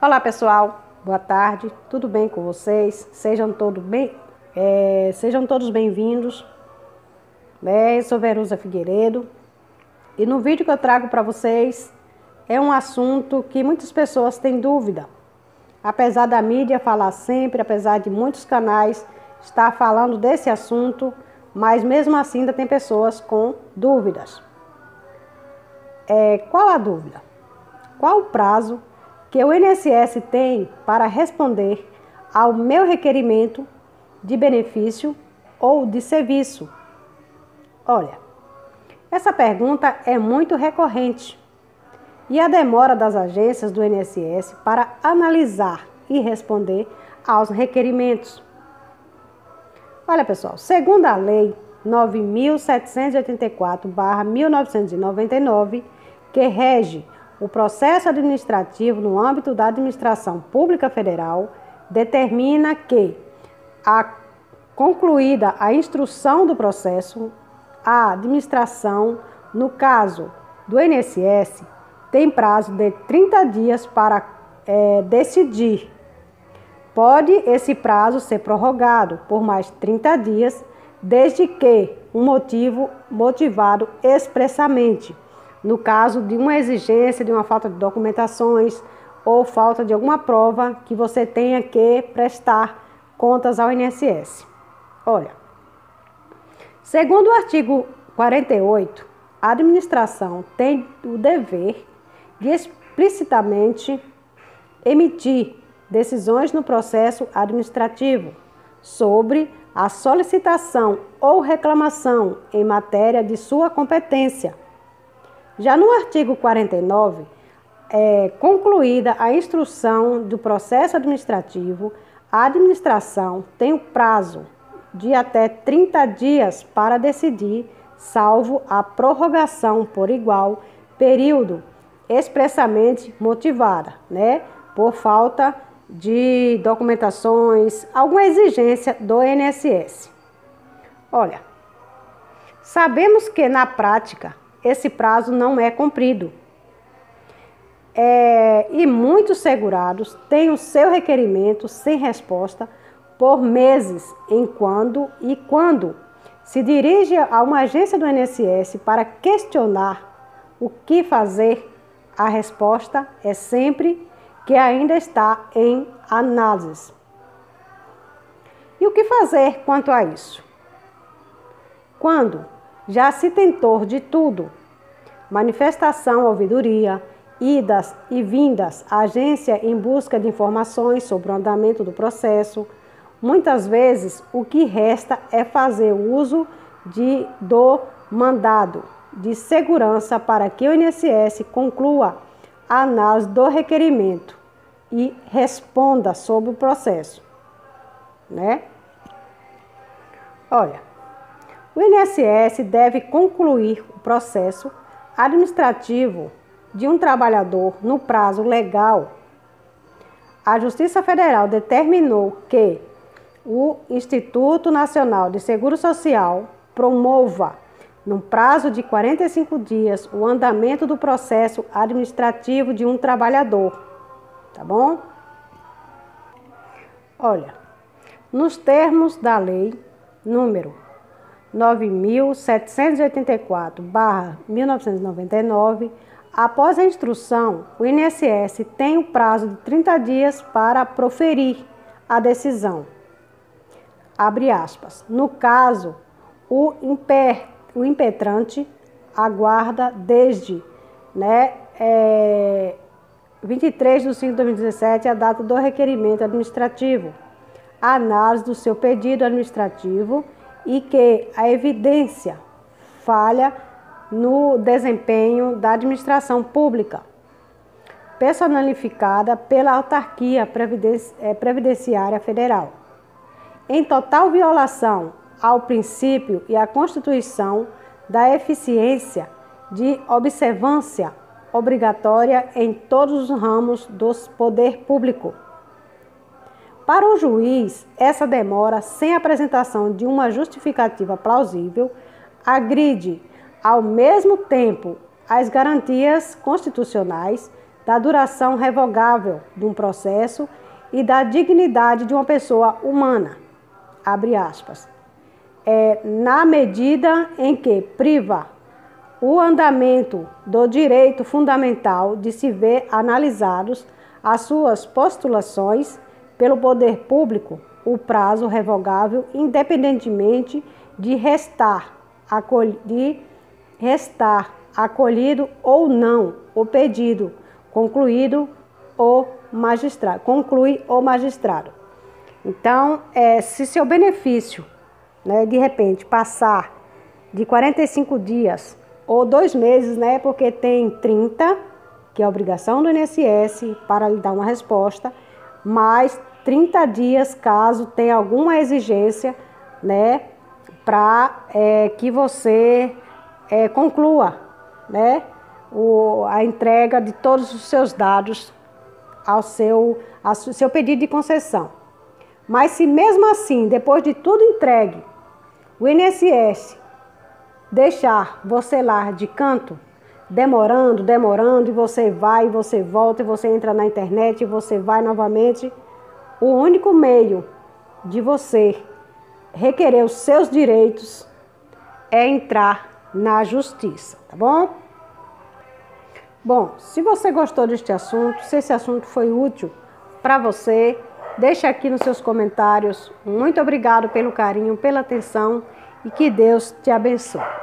Olá pessoal, boa tarde, tudo bem com vocês? Sejam todos bem-vindos. Eu sou Verusa Figueiredo e no vídeo que eu trago para vocês é um assunto que muitas pessoas têm dúvida. Apesar da mídia falar sempre, apesar de muitos canais estar falando desse assunto, mas mesmo assim ainda tem pessoas com dúvidas. Qual a dúvida? Qual o prazo que o INSS tem para responder ao meu requerimento de benefício ou de serviço? Olha, essa pergunta é muito recorrente e a demora das agências do INSS para analisar e responder aos requerimentos. Olha pessoal, segundo a Lei 9.784/1999, que rege o processo administrativo no âmbito da Administração Pública Federal, determina que, concluída a instrução do processo, a administração, no caso do INSS, tem prazo de 30 dias para decidir. Pode esse prazo ser prorrogado por mais 30 dias, desde que um motivo motivado expressamente, no caso de uma exigência, de uma falta de documentações ou falta de alguma prova que você tenha que prestar contas ao INSS. Olha, segundo o artigo 48, a administração tem o dever de explicitamente emitir decisões no processo administrativo sobre a solicitação ou reclamação em matéria de sua competência. Já no artigo 49, concluída a instrução do processo administrativo, a administração tem o prazo de até 30 dias para decidir, salvo a prorrogação por igual período expressamente motivada, por falta de documentações, alguma exigência do INSS. Olha, sabemos que na prática esse prazo não é cumprido. E muitos segurados têm o seu requerimento sem resposta por meses, quando se dirige a uma agência do INSS para questionar o que fazer, a resposta é sempre que ainda está em análise. E o que fazer quanto a isso? Quando já se tentou de tudo, manifestação, ouvidoria, idas e vindas à agência em busca de informações sobre o andamento do processo, muitas vezes o que resta é fazer uso do mandado de segurança para que o INSS conclua a análise do requerimento e responda sobre o processo, Olha, o INSS deve concluir o processo administrativo de um trabalhador no prazo legal. A Justiça Federal determinou que o Instituto Nacional de Seguro Social promova, no prazo de 45 dias, o andamento do processo administrativo de um trabalhador. Tá bom? Olha, nos termos da Lei número 9.784/1999, após a instrução, o INSS tem o prazo de 30 dias para proferir a decisão. Abre aspas. No caso, o impetrante aguarda desde 23/5/2017 a data do requerimento administrativo, a análise do seu pedido administrativo e que a evidência falha no desempenho da administração pública, personificada pela autarquia previdenciária federal, em total violação ao princípio e à Constituição da eficiência de observância obrigatória em todos os ramos do poder público. Para o juiz, essa demora, sem apresentação de uma justificativa plausível, agride, ao mesmo tempo, as garantias constitucionais da duração revogável de um processo e da dignidade de uma pessoa humana, abre aspas, na medida em que priva o andamento do direito fundamental de se ver analisados as suas postulações pelo poder público, o prazo revogável, independentemente de restar acolhido ou não o pedido, conclui o magistrado. Então, se seu benefício, né, de repente, passar de 45 dias ou 2 meses, né, porque tem 30, que é a obrigação do INSS para lhe dar uma resposta, mais 30 dias caso tenha alguma exigência, né, para que você conclua, né, a entrega de todos os seus dados ao seu pedido de concessão. Mas se mesmo assim, depois de tudo entregue, o INSS deixar você lá de canto, demorando, e você vai, e você volta, e você entra na internet, e você vai novamente, o único meio de você requerer os seus direitos é entrar na justiça, tá bom? Bom, se você gostou deste assunto, se esse assunto foi útil para você, deixa aqui nos seus comentários. Muito obrigado pelo carinho, pela atenção e que Deus te abençoe.